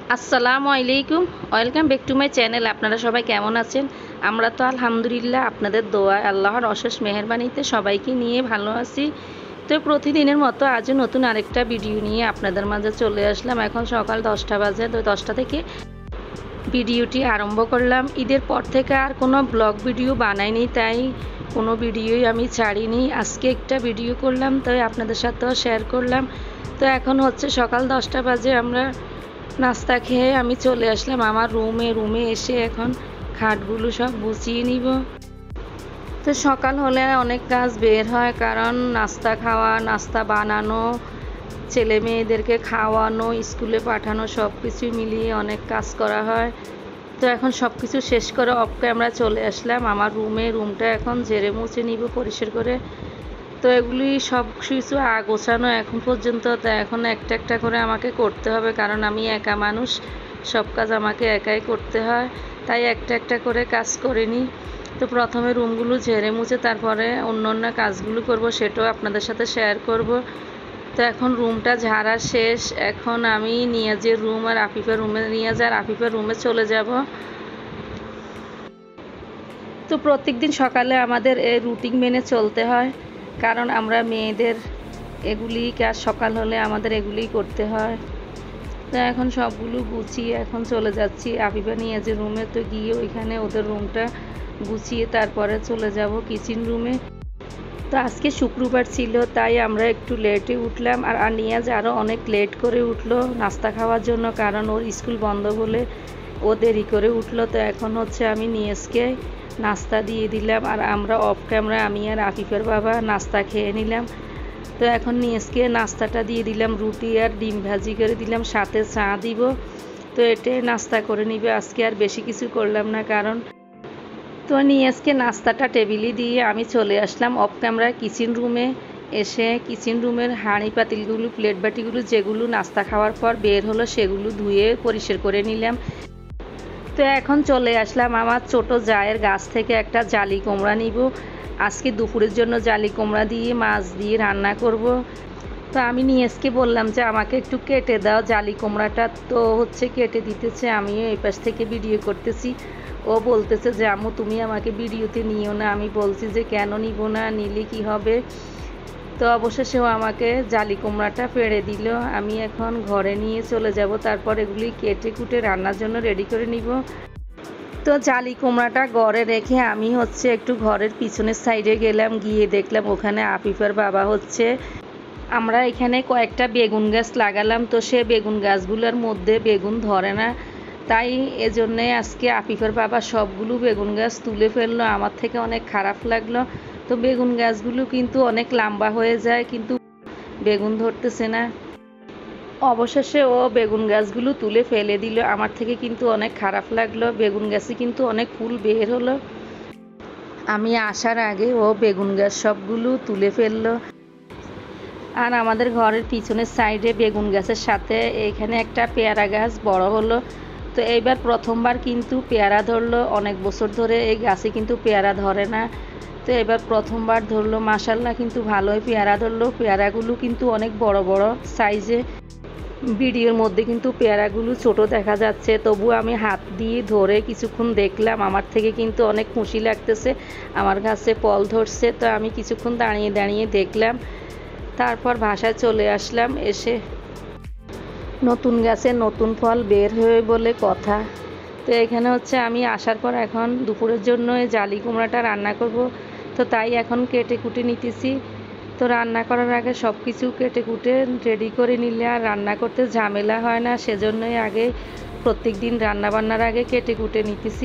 আসসালামু আলাইকুম, welcome back to my channel. আপনারা সবাই কেমন আছেন? আমরা তো আলহামদুলিল্লাহ আপনাদের দোয়ায় আল্লাহর অশেষ মেহেরবানিতে সবাইকে নিয়ে ভালো আছি। তো প্রতিদিনের মতো আজও নতুন আরেকটা ভিডিও নিয়ে আপনাদের মাঝে চলে আসলাম। এখন সকাল 10টা বাজে, তো 10টা থেকে ভিডিওটি আরম্ভ করলাম। ঈদের পর থেকে আর কোনো ব্লগ ভিডিও বানাইনি, তাই কোনো ভিডিওই আমি ছাড়িনি। আজকে একটা ভিডিও করলাম, তাই আপনাদের সাথেও শেয়ার করলাম। তো এখন হচ্ছে সকাল 10টা বাজে, আমরা নাস্তা খেয়ে আমি চলে আসলাম আমার রুমে এসে এখন খাটগুলো সব গুছিয়ে নিব। তো সকাল হলে অনেক কাজ বের হয়, কারণ নাস্তা খাওয়া, নাস্তা বানানো, ছেলে মেয়েদেরকে খাওয়ানো, স্কুলে পাঠানো, সব কিছু মিলিয়ে অনেক কাজ করা হয়। তো এখন সব কিছু শেষ করে অফ ক্যামেরা চলে আসলাম আমার রুমটা এখন ঝেড়ে মুছে নিব পরিষ্কার করে। তো এগুলি সব কিছু গোছানো এখন পর্যন্ত, তো এখন একটা একটা করে আমাকে করতে হবে, কারণ আমি একা মানুষ, সব কাজ আমাকে একাই করতে হয়, তাই একটা একটা করে কাজ করে নিই। তো প্রথমে রুমগুলো ঝেড়ে মুছে তারপরে অন্য কাজগুলো করব, সেটাও আপনাদের সাথে শেয়ার করব। তো এখন রুমটা ঝাড়া শেষ, এখন আমি নিয়াজের রুম আর আফিফের রুমে আফিফের রুমে চলে যাব। তো প্রত্যেকদিন সকালে আমাদের এই রুটিন মেনে চলতে হয়, কারণ আমরা মেয়েদের এগুলি কাজ সকাল হলে আমাদের এগুলি করতে হয়। তো এখন সবগুলো গুছিয়ে এখন চলে যাচ্ছি আফিফা নিয়াজের রুমে। তো গিয়ে ওইখানে ওদের রুমটা গুছিয়ে তারপরে চলে যাব কিচেন রুমে। তো আজকে শুক্রবার ছিল, তাই আমরা একটু লেটে উঠলাম, আর নিয়াজ আরও অনেক লেট করে উঠলো নাস্তা খাওয়ার জন্য, কারণ ওর স্কুল বন্ধ বলে ও দেরি করে উঠলো। তো এখন হচ্ছে আমি নিয়াজকে নাস্তা দিয়ে দিলাম, আর আমরা অফ ক্যামেরা আমি আর আফিফের বাবা নাস্তা খেয়ে নিলাম। তো এখন নিয়াজকে নাস্তাটা দিয়ে দিলাম, রুটি আর ডিম ভাজি করে দিলাম, সাথে চা দিব। তো এটাই নাস্তা করে নিবে, আজকে আর বেশি কিছু করলাম না। কারণ তো নিয়াজকে নাস্তাটা টেবিলে দিয়ে আমি চলে আসলাম অফ ক্যামেরা কিচেন রুমে। এসে কিচেন রুমের হাঁড়ি পাতিলগুলো, প্লেট বাটিগুলো যেগুলো নাস্তা খাওয়ার পর বের হলো সেগুলো ধুয়ে পরিষ্কার করে নিলাম। তো এখন চলে আসলাম আমার ছোট জায়ের গাছ থেকে একটা জালি কুমড়া নিব। আজকে দুপুরের জন্য জালি কুমড়া দিয়ে মাছ দিয়ে রান্না করব। তো আমি নিয়াজকে বললাম যে আমাকে একটু কেটে দাও জালি কুমড়াটা, তো হচ্ছে কেটে দিতেছে, আমিও এই পাশ থেকে ভিডিও করতেছি। ও বলতেছে যে আম্মু তুমি আমাকে ভিডিওতে নিও না। আমি বলছি যে কেন নিব না, নিলে কি হবে। তো অবশেষেও আমাকে জালি কুমড়াটা পেড়ে দিল। আমি এখন ঘরে নিয়ে চলে যাব, তারপর এগুলি কেটে কুটে রান্নার জন্য রেডি করে নিব। তো জালি কুমড়াটা ঘরে রেখে আমি হচ্ছে একটু ঘরের পিছনের সাইডে গেলাম, গিয়ে দেখলাম ওখানে আফিফার বাবা হচ্ছে, আমরা এখানে কয়েকটা বেগুন গাছ লাগালাম, তো সে বেগুন গাছগুলোর মধ্যে বেগুন ধরে না, তাই এজন্যে আজকে আফিফার বাবা সবগুলো বেগুন গাছ তুলে ফেললো। আমার থেকে অনেক খারাপ লাগলো। তো বেগুন গাছগুলো কিন্তু অনেক লম্বা হয়ে যায়, কিন্তু বেগুন ধরতেছে না। অবশেষে ও বেগুন গাছগুলো তুলে ফেলে দিল, আমার থেকে কিন্তু অনেক খারাপ লাগলো। বেগুন গাছে কিন্তু অনেক ফুল বের হলো। আমি আসার আগে ও বেগুন গাছ সবগুলো তুলে ফেললো। আর আমাদের ঘরের পিছনের সাইডে বেগুন গাছের সাথে এখানে একটা পেয়ারা গাছ বড় হলো। তো এইবার প্রথমবার কিন্তু পেয়ারা ধরলো, অনেক বছর ধরে এই গাছে কিন্তু পেয়ারা ধরে না। তো এবার প্রথমবার ধরলো, মাশাল্লাহ কিন্তু ভালোই পেয়ারা ধরলো। পেয়ারাগুলো কিন্তু অনেক বড় বড় সাইজে। ভিডিওর মধ্যে কিন্তু পেয়ারাগুলো ছোট দেখা যাচ্ছে, তবু আমি হাত দিয়ে ধরে কিছুক্ষণ দেখলাম, আমার থেকে কিন্তু অনেক খুশি লাগতেছে আমার গাছে ফল ধরছে। তো আমি কিছুক্ষণ দাঁড়িয়ে দাঁড়িয়ে দেখলাম, তারপর বাসায় চলে আসলাম। এসে নতুন গাছে নতুন ফল বের হয়ে বলে কথা। তো এখানে হচ্ছে আমি আসার পর এখন দুপুরের জন্য এই জালি কুমড়াটা রান্না করব। তো তাই এখন কেটে কুটে নিতেছি। তো রান্না করার আগে সব কিছু কেটে কুটে রেডি করে নিলে আর রান্না করতে ঝামেলা হয় না, সেজন্যই আগে প্রত্যেক দিন রান্নাবান্নার আগে কেটে কুটে নিতেছি।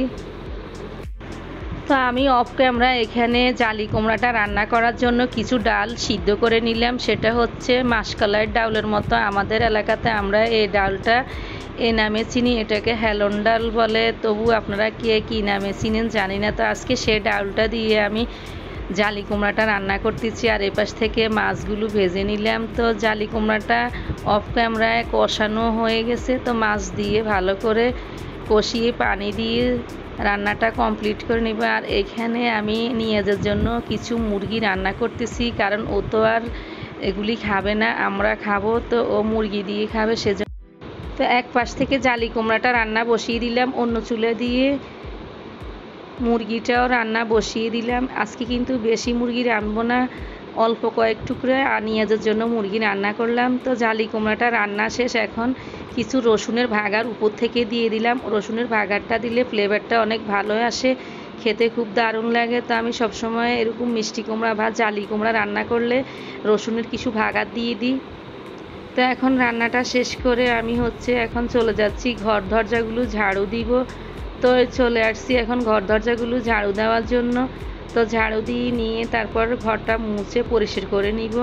তো আমি অফ ক্যামেরা এখানে জালি কুমড়াটা রান্না করার জন্য কিছু ডাল সিদ্ধ করে নিলাম। সেটা হচ্ছে মাসকলাইয়ের ডাউলের মতো, আমাদের এলাকাতে আমরা এই ডালটা এ নামে চিনি, এটাকে হেলন ডাল বলে, তবু আপনারা কে কী নামে চিনেন জানি না। তো আজকে সে ডালটা দিয়ে আমি জালি কুমড়াটা রান্না করতেছি, আর এপাশ থেকে মাছগুলো ভেজে নিলাম। তো জালি কুমড়াটা অফ ক্যামেরায় কষানো হয়ে গেছে, তো মাছ দিয়ে ভালো করে কষিয়ে পানি দিয়ে রান্নাটা কমপ্লিট করে নেব। আর এখানে আমি নিয়াজের জন্য কিছু মুরগি রান্না করতেছি, কারণ ও তো আর এগুলি খাবে না, আমরা খাবো, তো ও মুরগি দিয়ে খাবে, সেজন্য তো এক পাশ থেকে জালি কুমড়াটা রান্না বসিয়ে দিলাম, অন্য চুলে দিয়ে মুরগিটাও রান্না বসিয়ে দিলাম। আজকে কিন্তু বেশি মুরগি রানবো না, অল্প কয়েক টুকরো নিয়াজের জন্য মুরগি রান্না করলাম। তো জালি কুমড়াটা রান্না শেষ, এখন কিছু রসুনের ভাগার উপর থেকে দিয়ে দিলাম। রসুনের ভাগারটা দিলে ফ্লেভারটা অনেক ভালো আসে, খেতে খুব দারুণ লাগে। তো আমি সবসময় এরকম মিষ্টি কুমড়া বা জালি কুমড়া রান্না করলে রসুনের কিছু ভাগার দিয়ে দিই। তো এখন রান্নাটা শেষ করে আমি এখন চলে যাচ্ছি ঘর দরজাগুলো ঝাড়ু দিব। তো চলে আসছি এখন ঘর দরজাগুলো ঝাড়ু দেওয়ার জন্য। তো ঝাড়ু দিয়ে নিয়ে তারপর ঘরটা মুছে পরিষ্কার করে নিব।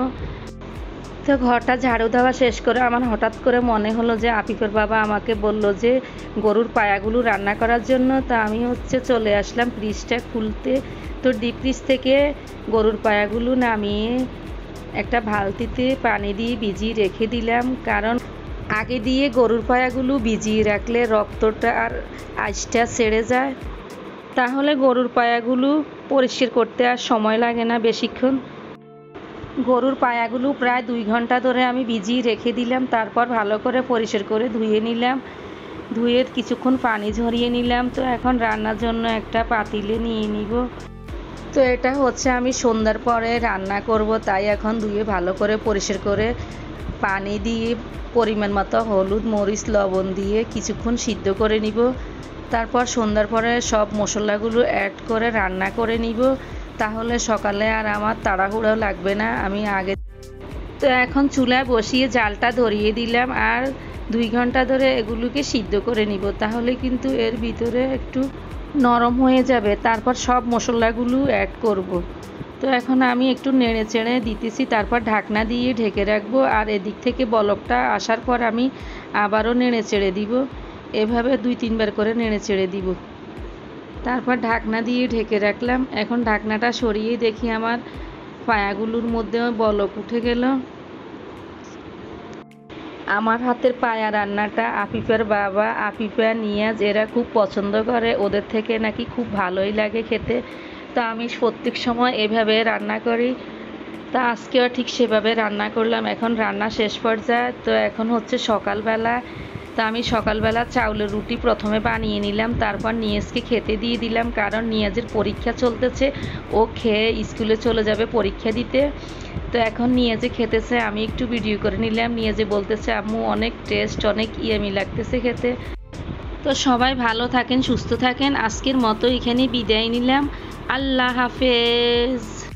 তো ঘরটা ঝাড়ু দেওয়া শেষ করে আমার হঠাৎ করে মনে হলো যে আফিফের বাবা আমাকে বলল যে গরুর পায়াগুলো রান্না করার জন্য। তা আমি চলে আসলাম ফ্রিজটা খুলতে। তো ডিপ ফ্রিজ থেকে গরুর পায়াগুলো নামিয়ে একটা বালতিতে পানি দিয়ে ভিজিয়ে রেখে দিলাম, কারণ আগে দিয়ে গরুর পায়াগুলো ভিজিয়ে রাখলে রক্তটা আর আঁশটা ছেড়ে যায়, তাহলে গরুর পায়াগুলো পরিষ্কার করতে আর সময় লাগে না বেশিক্ষণ। গরুর পায়াগুলো প্রায় 2 ঘন্টা ধরে আমি ভিজিয়ে রেখে দিলাম, তারপর ভালো করে পরিষ্কার করে ধুয়ে নিলাম। ধুয়ে কিছুক্ষণ পানি ঝরিয়ে নিলাম। তো এখন রান্নার জন্য একটা পাতিলে নিয়ে নিব। তো এটা আমি সন্ধ্যার পরে রান্না করব, তাই এখন ধুয়ে ভালো করে পরিষ্কার করে পানি দিয়ে পরিমাণ মতো হলুদ মরিচ লবণ দিয়ে কিছুক্ষণ সিদ্ধ করে নিব। তারপর সন্ধ্যার পরে সব মশলাগুলো অ্যাড করে রান্না করে নিব, তাহলে সকালে আর আমার তাড়াহুড়ো লাগবে না। আমি আগে তো এখন চুলায় বসিয়ে জালটা ধরিয়ে দিলাম, আর 2 ঘন্টা ধরে এগুলোকে সিদ্ধ করে নিব, তাহলে কিন্তু এর ভিতরে একটু নরম হয়ে যাবে। তারপর সব মশলাগুলো অ্যাড করব। তো এখন আমি একটু নেড়ে চেড়ে দিতেছি, তারপর ঢাকনা দিয়ে ঢেকে রাখবো। আর এদিক থেকে বলকটা আসার পর আমি আবারও নেড়ে চেড়ে দিব, এভাবে 2-3 বার করে নেড়ে চেড়ে দিব। তারপর ঢাকনা দিয়ে ঢেকে রাখলাম। এখন ঢাকনাটা সরিয়ে দেখি আমার পায়াগুলোর মধ্যে বলক উঠে গেল। আমার হাতের পায়া রান্নাটা আফিফের বাবা, আফিফা, নিয়াজ এরা খুব পছন্দ করে, ওদের থেকে নাকি খুব ভালোই লাগে খেতে। তো আমি প্রত্যেক সময় এভাবে রান্না করি। তা আজকেও ঠিক সেভাবে রান্না করলাম। এখন রান্না শেষ পর্যায়ে। তো এখন সকালবেলা। তো আমি সকালবেলা চাউলের রুটি প্রথমে বানিয়ে নিলাম, তারপর নিয়াজকে খেতে দিয়ে দিলাম, কারণ নিয়াজের পরীক্ষা চলতেছে, ও খেয়ে স্কুলে চলে যাবে পরীক্ষা দিতে। তো এখন নিয়াজে খেতেছে, আমি একটু ভিডিও করে নিলাম। নিয়াজে বলতেছে আম্মু অনেক টেস্ট, অনেক ইয়ামি লাগতেছে খেতে। তো সবাই ভালো থাকেন, সুস্থ থাকেন। আজকের মতো এখানে বিদায় নিলাম। আল্লাহ হাফেজ।